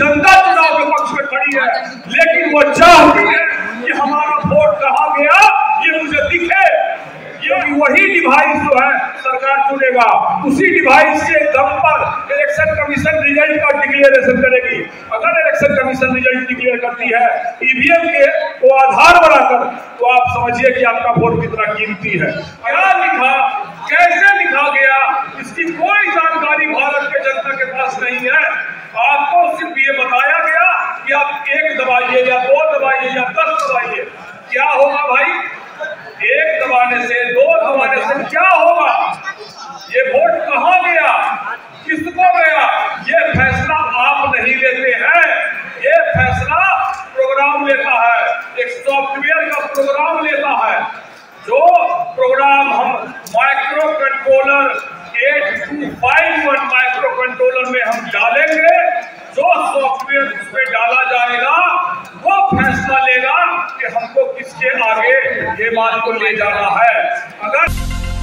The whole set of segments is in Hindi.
जनता चुनाव के पक्ष में खड़ी है, लेकिन वो चाहती है कि हमारा वोट कहाँ गया ये मुझे दिखे। ये वही डिवाइस जो है सरकार चुनेगा, उसी डिवाइस के दम पर इलेक्शन कमीशन रिजल्ट का डिक्लेरेशन करेगी। अगर इलेक्शन कमीशन रिजल्ट डिक्लेयर करती है ईवीएम के को आधार बनाकर, तो आप समझिए कि आपका वोट कितना कीमती है। क्या लिखा, कैसे लिखा गया, इसकी कोई जानकारी भारत के जनता के पास नहीं है। आपको सिर्फ ये बताया गया कि आप 1 दबाइए या 2 दबाइए या 10 दबाइए। क्या होगा भाई? 1 दबाने से, 2 दबाने से क्या होगा? ये वोट कहाँ गया, किसको गया, ये फैसला आप नहीं लेते हैं। ये फैसला प्रोग्राम लेता है, एक सॉफ्टवेयर का प्रोग्राम लेता है। जो प्रोग्राम हम माइक्रो कंट्रोलर 8251 माइक्रो कंट्रोलर में हम डालेंगे, जो सॉफ्टवेयर उसमें डाला जाएगा वो फैसला लेगा कि हमको किसके आगे ये बात को ले जाना है। अगर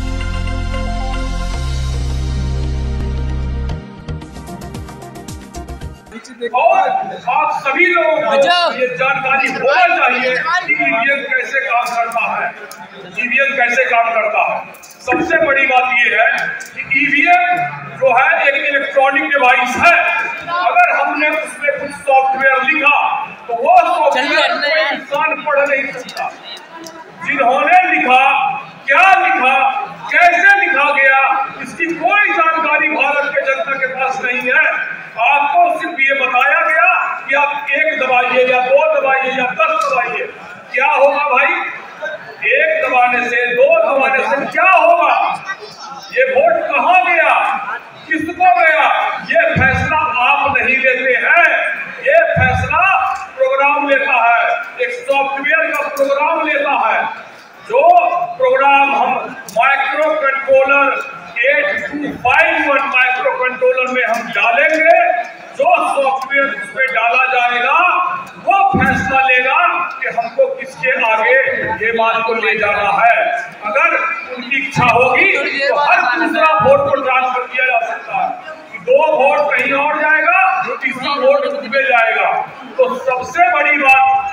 और आप सभी लोगों को ये जानकारी होना चाहिए कि ईवीएम कैसे काम करता है। ईवीएम कैसे काम करता है, सबसे बड़ी बात ये है कि ईवीएम जो है एक इलेक्ट्रॉनिक डिवाइस है। अगर हमने उसमें कुछ सॉफ्टवेयर लिखा तो वो सॉफ्टवेयर कोई इंसान पढ़ नहीं सकता। जिन्होंने लिखा, क्या लिखा, कैसे लिखा गया, इसकी कोई जानकारी भारत के जनता के पास नहीं है। आपको सिर्फ ये बताया गया कि आप 1 दबाइए या 2 दबाइए या 10 दबाइए। क्या होगा भाई? 1 दबाने से, 2 दबाने से क्या होगा? ये वोट कहाँ गया, किसको गया, ये फैसला आप नहीं लेते हैं। ये फैसला प्रोग्राम लेता है, एक सॉफ्टवेयर का प्रोग्राम लेता है। जो प्रोग्राम हम माइक्रो कंट्रोलर 8251 माइक्रो कंट्रोलर में हम डालेंगे, जो सॉफ्टवेयर उसमें डाला जाएगा वो फैसला लेगा कि हमको किसके आगे ये बात को ले जाना है। अगर उनकी इच्छा होगी तो हर दूसरा वोट को ट्रांसफर किया जा सकता है। 2 वोट कहीं और जाएगा, तीसरा वोट उसमें जाएगा। तो सबसे बड़ी बात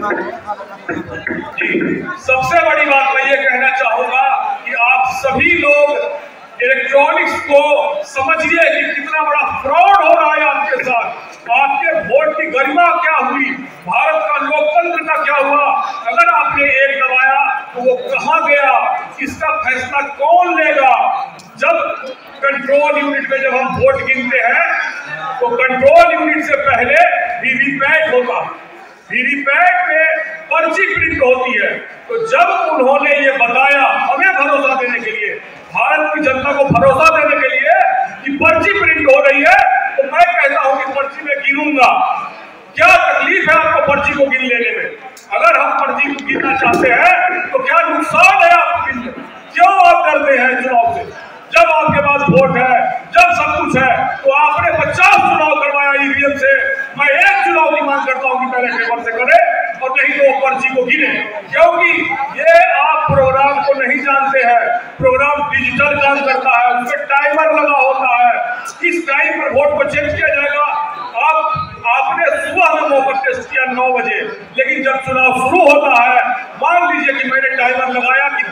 सबसे बड़ी बात मैं ये कहना चाहूंगा कि आप सभी लोग इलेक्ट्रॉनिक्स को समझिए कि कितना बड़ा फ्रॉड हो रहा है आपके साथ। आपके वोट की गरिमा क्या हुई, भारत का लोकतंत्र का क्या हुआ? अगर आपने 1 दबाया तो वो कहाँ गया, इसका फैसला कौन लेगा? जब कंट्रोल यूनिट में जब हम वोट गिनते हैं तो कंट्रोल यूनिट से पहले वीवीपैट होता है। वीवीपैट में पर्ची प्रिंट होती है। तो जब उन्होंने ये बताया हमें भरोसा देने के लिए, भारत की जनता को भरोसा देने के लिए कि पर्ची प्रिंट हो रही है, तो मैं कहता हूं कि पर्ची में गिनूंगा। क्या तकलीफ है आपको पर्ची को गिन लेने में? अगर हम पर्ची को गिनना चाहते हैं तो क्या नुकसान है आपको गिनने? क्यों आप डरते हैं चुनाव से? जब आपके पास वोट है, जब सब कुछ है, तो आपने 50 चुनाव करवाया ईवीएम से। मैं 1 चुनाव की मांग करता हूं कि पहले पेपर से करे और नहीं तो पर्ची को गिने, क्योंकि ये आप प्रोग्राम को नहीं जानते हैं। प्रोग्राम डिजिटल काम करता है, उसमें टाइमर लगा होता है। किस टाइम पर वोट को चेक किया जाएगा? आपने सुबह में मौका टेस्ट किया 9 बजे, लेकिन जब चुनाव शुरू होता है, मान लीजिए कि मैंने टाइमर लगाया कि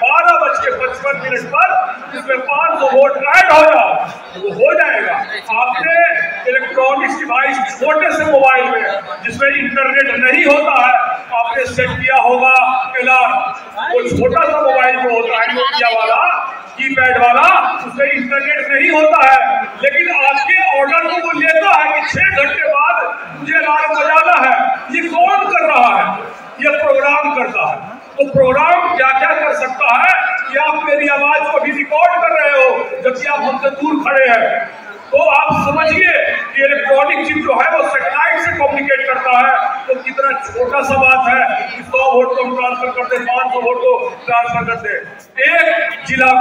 12:55 पर इसमें 500 वोट ऐड हो जाओ, तो वो हो जाएगा। आपने इलेक्ट्रॉनिक्स डिवाइस छोटे से मोबाइल में जिसमें इंटरनेट नहीं होता है, आपने सेट किया होगा अलार्म। वो छोटा सा मोबाइल जो होता है नोकिया वाला, कीपैड वाला, उसमें इंटरनेट नहीं होता है, लेकिन आपके ऑर्डर को वो लेता है कि 6 घंटे बाद मुझे अलार्म बजाना है। ये कौन कर रहा है? ये प्रोग्राम करता है। तो प्रोग्राम क्या क्या कर सकता है कि आप मेरी आवाज को भी रिकॉर्ड कर रहे हो जबकि आप हमसे दूर खड़े हैं। तो आप समझिए कि इलेक्ट्रॉनिक चिप जो है वो सैटेलाइट से कम्युनिकेट करता है। तो कितना छोटा सा बात है कि 100 वोट को ट्रांसफर करते, 500 वोट को ट्रांसफर करते। एक जिला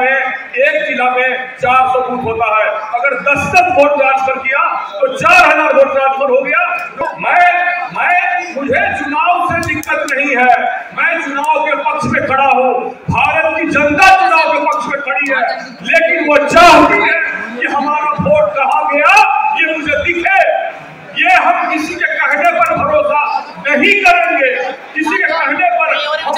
में 400 बूथ होता है। अगर 10 वोट ट्रांसफर किया तो 4000 वोट ट्रांसफर हो गया। तो मुझे चुनाव से दिक्कत नहीं है, मैं चुनाव के पक्ष में खड़ा हूँ। भारत की जनता चुनाव के पक्ष में खड़ी है, लेकिन वो चाहती है कि हमारा वोट कहाँ गया ये मुझे दिखे। ये हम किसी के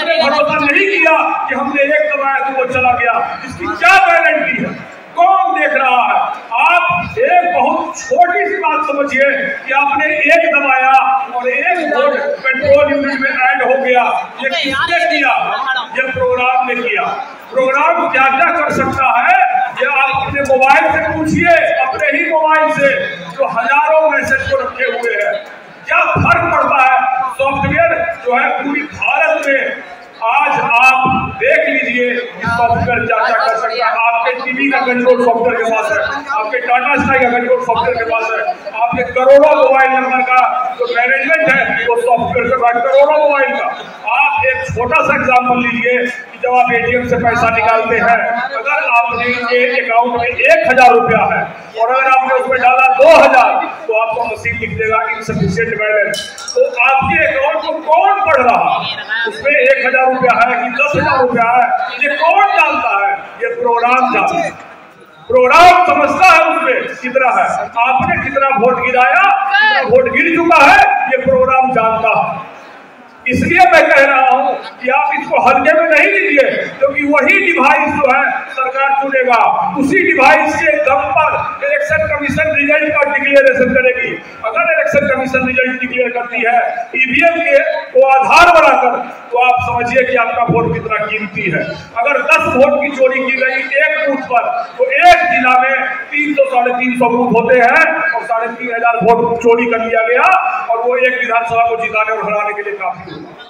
उसने भरोसा नहीं किया कि हमने एक दबाया तो वो चला गया। इसकी क्या गारंटी है? कौन देख रहा है? आप एक बहुत छोटी सी बात समझिए कि आपने एक दबाया और एक वोट कंट्रोल यूनिट में ऐड हो गया। ये किसने किया? ये प्रोग्राम ने किया। प्रोग्राम क्या क्या कर सकता है ये आप अपने मोबाइल से पूछिए, अपने ही मोबाइल से जो हजारों मैसेज को रखे हुए हैं। क्या फर्क पड़ता है? सॉफ्टवेयर जो है पूरी भारत में आज आप देख लीजिए कि सॉफ्टवेयर क्या क्या कर सकता है। आपके टीवी का कंट्रोल सॉफ्टवेयर के पास है, आपके टाटा स्काई का कंट्रोल सॉफ्टवेयर के पास है, आपके करोड़ों मोबाइल नंबर का जो मैनेजमेंट है वो सॉफ्टवेयर के पास, करोड़ों मोबाइल का। आप एक छोटा सा एग्जाम्पल लीजिए कि जब आप एटीएम से पैसा निकालते हैं, अगर आपने एक अकाउंट में 1000 रुपया है और अगर आपने उसमें डाला 2000 तो आपको मशीन लिख देगा इनसफिशिएंट बैलेंस। तो आपके अकाउंट को कौन पढ़ रहा? उसमें 1000 रुपया है कि 10,000 रुपया है, ये कौन जानता है? ये प्रोग्राम जानता है। प्रोग्राम समझता है उसमें कितना है, आपने कितना वोट गिराया, कितना वोट गिर चुका है, ये प्रोग्राम जानता है। इसलिए मैं कह रहा हूं कि आप इसको हल्के में नहीं लीजिए, क्योंकि वही डिवाइस जो है सरकार चुनेगा, उसी डिवाइस के दम पर इलेक्शन कमीशन रिजल्ट का डिक्लेरेशन करेगी। अगर इलेक्शन कमीशन रिजल्ट डिक्लेयर करती है ईवीएम के को आधार बनाकर, तो आप समझिए कि आपका वोट कितना कीमती है। अगर 10 वोट की चोरी की गई एक बूथ पर, तो एक जिला में 300 साढ़े 300 बूथ होते हैं और 3500 वोट चोरी कर लिया गया और वो एक विधानसभा को जिताने और हराने के लिए काफी।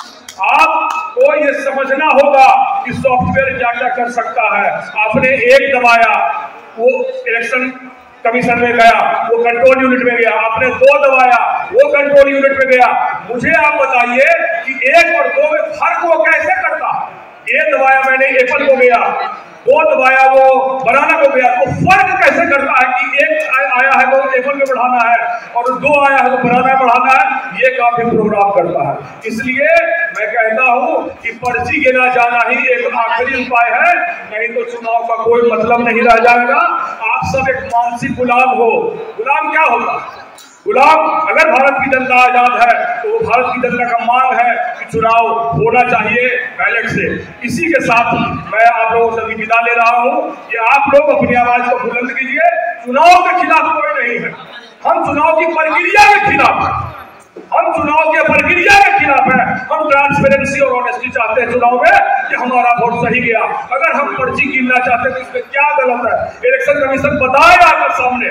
आपको ये समझना होगा कि सॉफ्टवेयर क्या क्या कर सकता है। आपने एक दबाया, वो इलेक्शन कमीशन में गया, वो कंट्रोल यूनिट में गया। आपने 2 दबाया, वो कंट्रोल यूनिट में गया। मुझे आप बताइए कि 1 और 2 में फर्क वो कैसे करता है? 1 दबाया मैंने एप्पल को गया, 2 दबाया वो बनाना को गया, तो फर्क कैसे करता है कि 1 आया है तो एप्पल में बढ़ाना है और 2 आया है तो बनाना बढ़ाना है? ये काफी प्रोग्राम करता है। इसलिए मैं कहता हूं कि पर्ची गिना जाना ही एक आखिरी उपाय है, नहीं तो चुनाव का कोई मतलब नहीं रह जाएगा। आप सब एक मानसिक गुलाम हो। गुलाम क्या होगा? गुलाम, अगर भारत की जनता आजाद है तो भारत की जनता का मांग है कि चुनाव होना चाहिए बैलेट से। इसी के साथ मैं आप लोगों से विदा ले रहा हूं कि आप लोग अपनी आवाज को बुलंद कीजिए। चुनाव के खिलाफ कोई नहीं है, हम चुनाव की प्रक्रिया के खिलाफ है। हम चुनाव के प्रक्रिया के खिलाफ है। हम ट्रांसपेरेंसी और ऑनेस्टी चाहते हैं चुनाव में कि हमारा वोट सही गया। अगर हम पर्ची गिनना चाहते हैं तो इसमें क्या गलत है? इलेक्शन कमीशन बताएगा आपके सामने।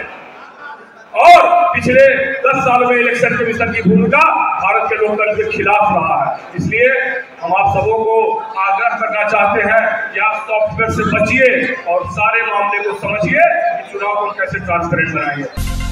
और पिछले 10 साल में इलेक्शन कमीशन की भूमिका भारत के लोकतंत्र के खिलाफ रहा है। इसलिए हम आप सबों को आग्रह करना चाहते हैं कि आप सॉफ्टवेयर से बचिए और सारे मामले को समझिए कि चुनाव को कैसे ट्रांसपेरेंट बनाएंगे।